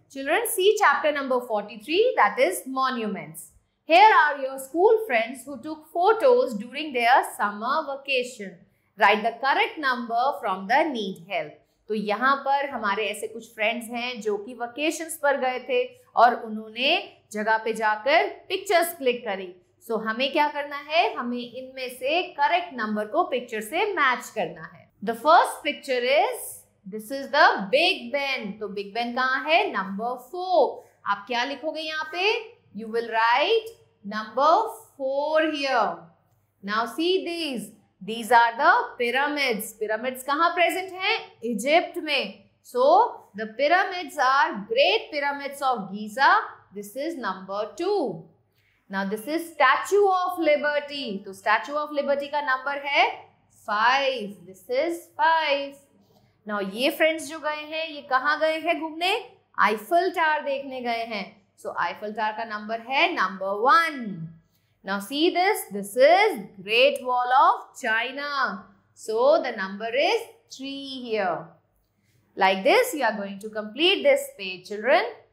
Children, see chapter number 43, that is monuments. Here are your school friends who took photos during their summer vacation. Write the correct number from the need help. तो यहाँ पर हमारे ऐसे कुछ friends हैं जो कि vacations पर गए थे और उन्होंने जगह पे जाकर पिक्चर्स क्लिक करी. सो हमें क्या करना है, हमें इनमें से करेक्ट नंबर को पिक्चर से मैच करना है. The first picture is, this is the Big Ben. तो बिग बेन कहाँ है, नंबर 4. आप क्या लिखोगे यहाँ पे, you will write number 4 here. Now see these are the pyramids. Pyramids कहाँ present हैं, इजिप्ट में. So the pyramids are Great Pyramids of Giza. This is number 2. Now this is Statue of Liberty. तो Statue of Liberty का number है 5. This is 5. Now ये friends जो गए हैं, ये कहाँ गए हैं घूमने, आईफल टावर देखने गए हैं. So आईफल टावर का नंबर है number 1. Now see this is Great Wall of China. So the number is 3 here. Like this, you are going to complete this page, children.